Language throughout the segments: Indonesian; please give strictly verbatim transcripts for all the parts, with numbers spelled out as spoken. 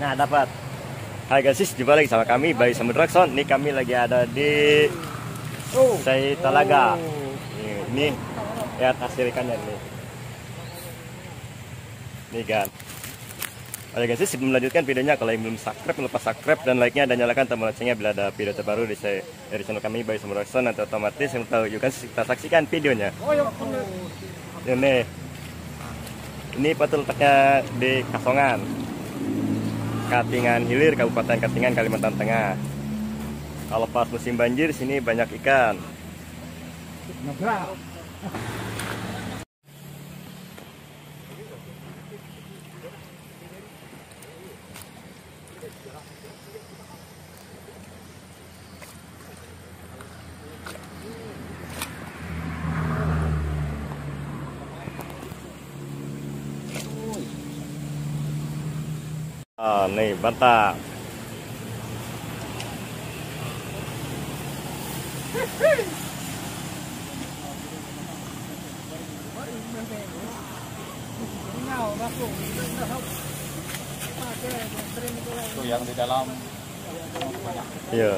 Nah, dapat. Hai guys, jumpa lagi sama kami Bayu Samudra Action. Ini kami lagi ada di Sai Talaga. Ini, ini lihat hasil ikannya nih. Nih kan. Oke guys, sebelum melanjutkan videonya, kalau yang belum subscribe, lupa subscribe dan like-nya dan nyalakan tombol loncengnya bila ada video terbaru di saya dari channel kami Bayu Samudra Action. Nanti otomatis yang tahu juga kita saksikan videonya. Ini, ini patul letaknya di Kasongan, Katingan Hilir, Kabupaten Katingan, Kalimantan Tengah. Kalau pas musim banjir sini banyak ikan. Oh, nih bantah. Itu yang di dalam. Iya.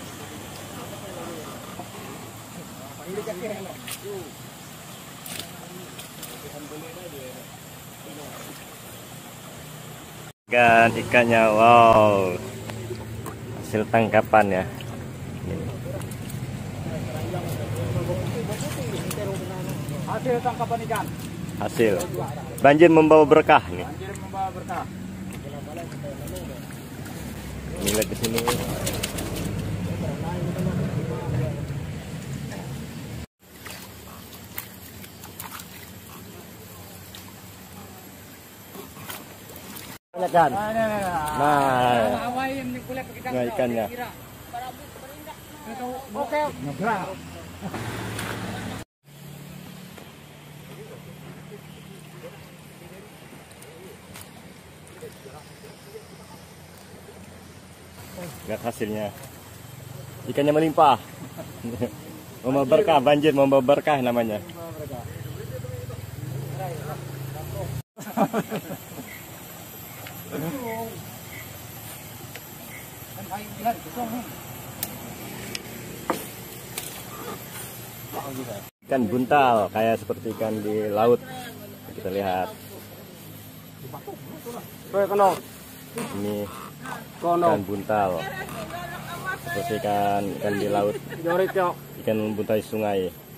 Ikan ikannya, wow, hasil tangkapan ya. Hasil tangkapan ikan. Hasil banjir membawa berkah nih. Banjir membawa berkah. Ini lihat di sini. Kan. Nah, nah ikannya. Oke. Lihat hasilnya. Ikannya melimpah. Membawa berkah, banjir membawa berkah namanya. Ikan buntal kayak seperti ikan di laut. Kita lihat. Ini ikan buntal. Seperti ikan ikan di laut. Ikan buntal di sungai.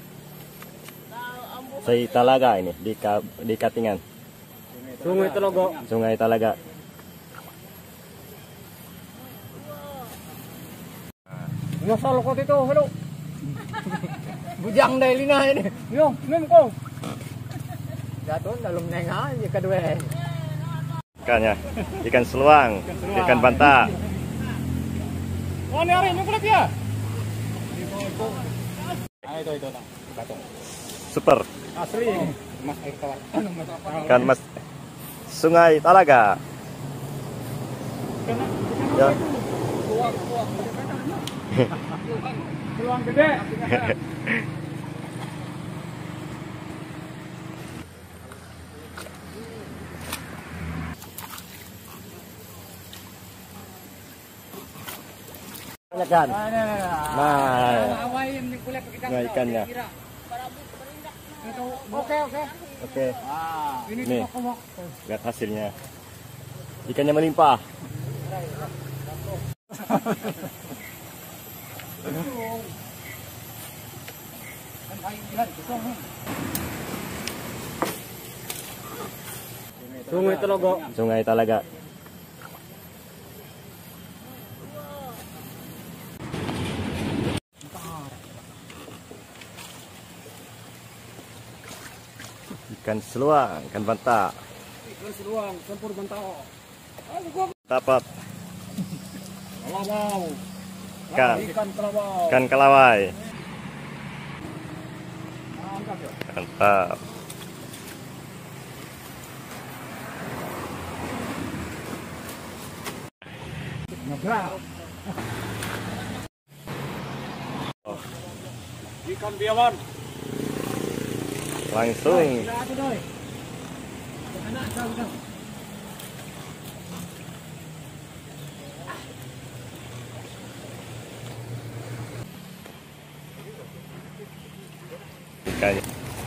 Sai Talaga ini di di Katingan. Sungai Talaga. Sungai Talaga. Ngasal ko dito, hello. Bujang dahil na ini. Yo, mem ko. Jatuh dalam nenga ya kedua. Ikannya, ikan seluang, ikan bantah. Oh, ini hari ini kulit ya. Ah, itu itu tang. Batong. Super. Asli. Mas air tawar. Ikan mas Sungai Talaga. Ya. Peluang gede. Kan. Nah, nah ikannya. Oke oke. Oke. Ini nih, lihat hasilnya. Ikannya melimpah. Sungai Talaga. Sungai Talaga. Ikan seluang, ikan bantah. Ikan seluang, campur bantao. Dapat. Kelawau. Ikan. Ikan kelawau. Ikan kelawai. Mantap ya. Mantap. Ngebrak. Ikan biawan. Langsung. ikannya.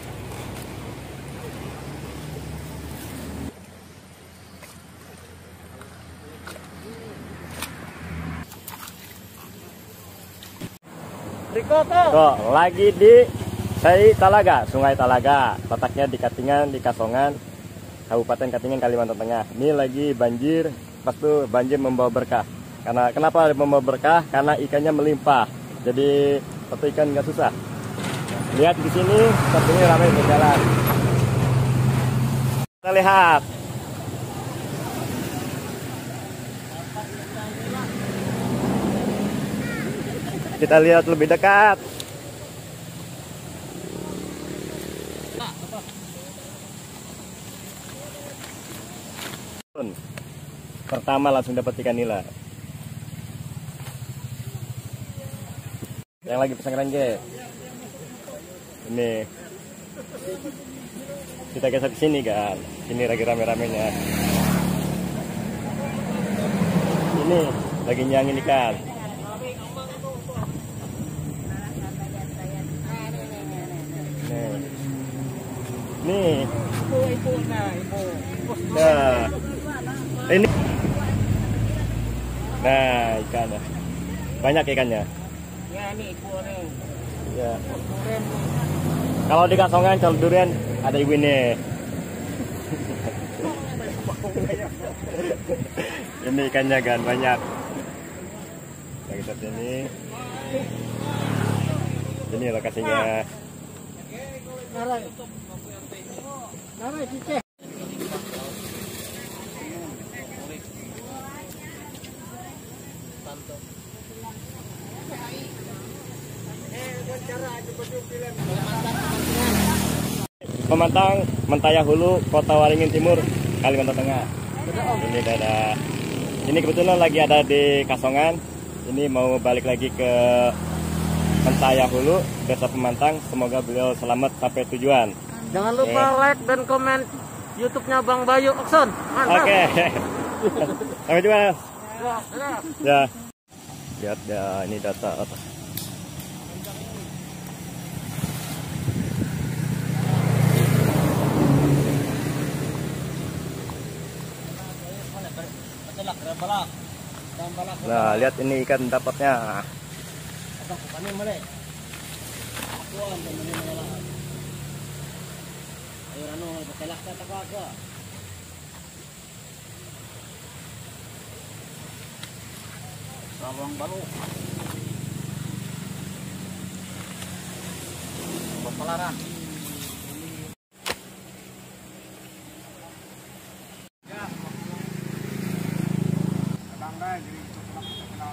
Riko tuh. Tuh, lagi di Sai Talaga, Sungai Talaga. Letaknya di Katingan, di Kasongan, Kabupaten Katingan, Kalimantan Tengah. Ini lagi banjir, pas tuh banjir membawa berkah. Karena kenapa membawa berkah? Karena ikannya melimpah. Jadi satu ikan nggak susah. Lihat di sini, sepertinya ramai berjalan. Kita lihat. Kita lihat lebih dekat. Pertama langsung dapat ikan nila. Yang lagi pasang rengge. Ini. Kita geser ke sini kan. Sini lagi rame-ramenya. Ini lagi nyangin ikan. Nih. Ibu-ibu nah, ibu. Nah. Ini. Nah, ikannya. Banyak ikannya. Ya nih ibu nih. Ya. Durian. Kalau di Kasongan calon durian ada ibu ini. Ini ikannya kan banyak. Yang seperti ini. Ini lokasinya. Narai. Narai ciceh. Pemantang Mentaya Hulu, Kota Waringin Timur, Kalimantan Tengah. Ini ada. Ini kebetulan lagi ada di Kasongan. Ini mau balik lagi ke Mentaya Hulu, Desa Pemantang. Semoga beliau selamat sampai tujuan. Jangan lupa okay. like dan komen YouTube-nya Bang Bayu Okson. Mantap. Oke. Okay. Sampai jumpa. Ya, ya. Ya. Lihat ya, ini data atas. Nah, lihat ini ikan dapatnya. Rawang baru. Bapalara. Ya. Bangga jadi terkenal.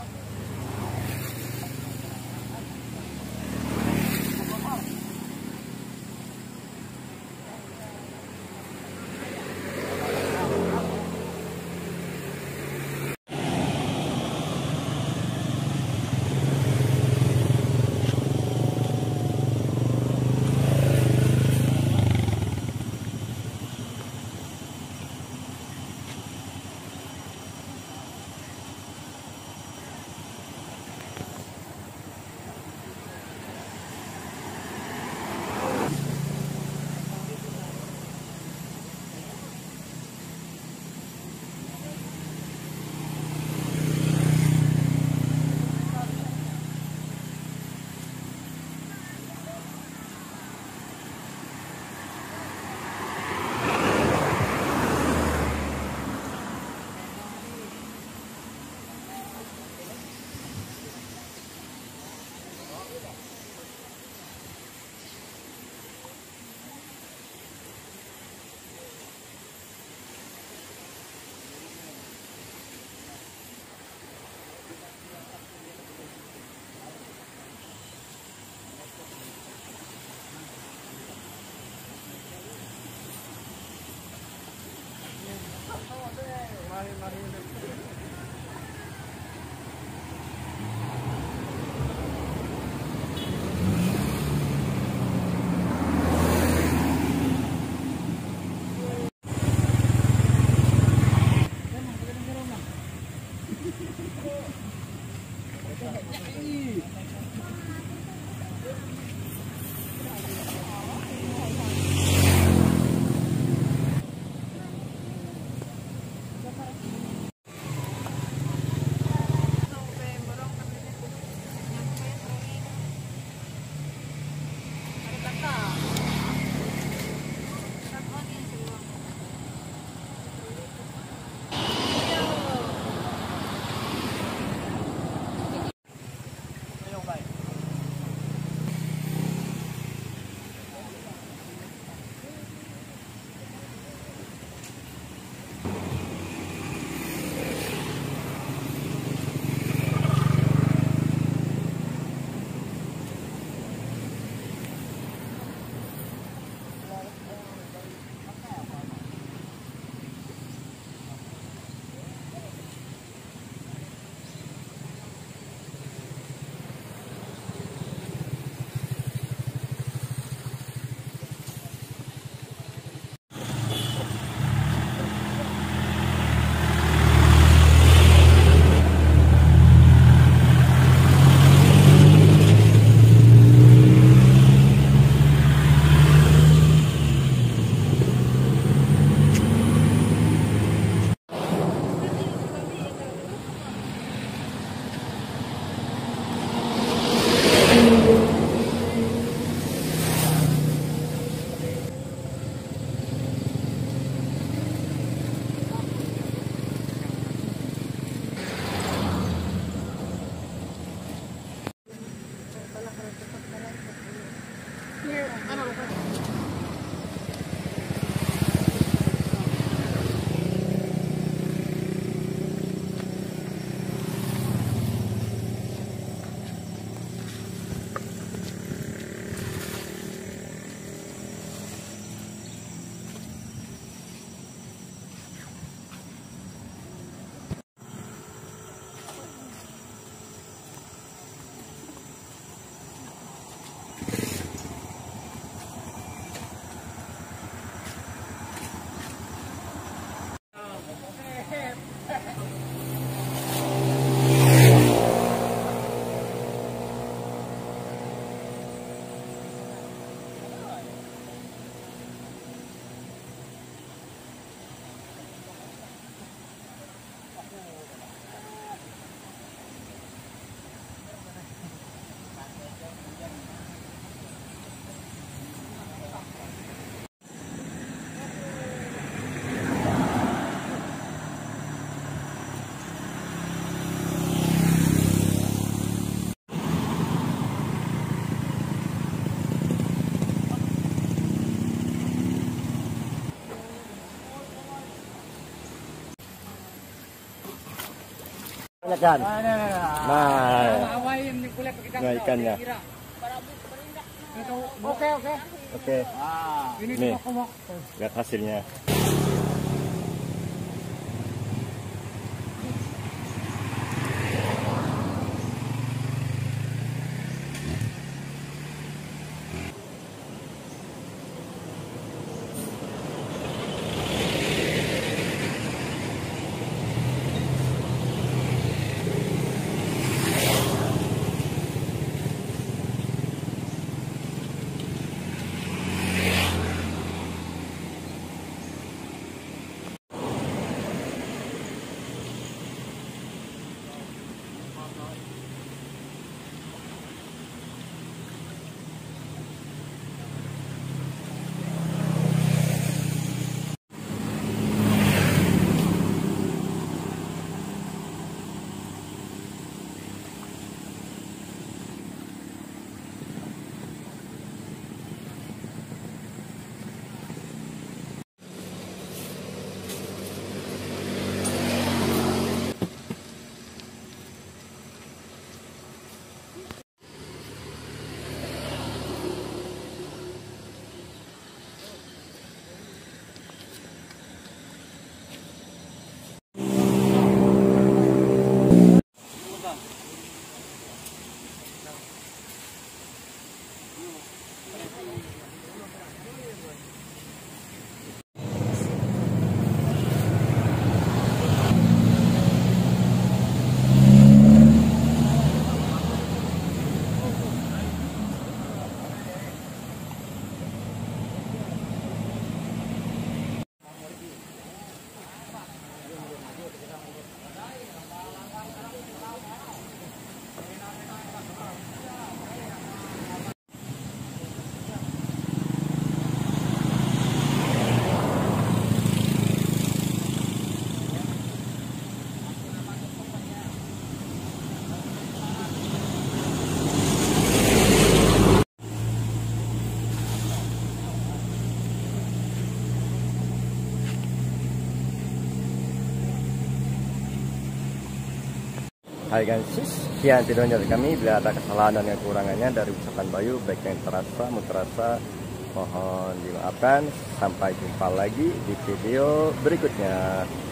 Banyak kan? Nah, nah, nah. Nah, Awain ni kulit pakai nah ikannya. Oke, oke. Oke, Ah, ini Nih. komok-komok. lihat hasilnya. Hai guys, sekian videonya dari kami. Bila ada kesalahan dan kekurangannya dari ucapan Bayu, baik yang terasa maupun terasa, mohon dimaafkan. Sampai jumpa lagi di video berikutnya.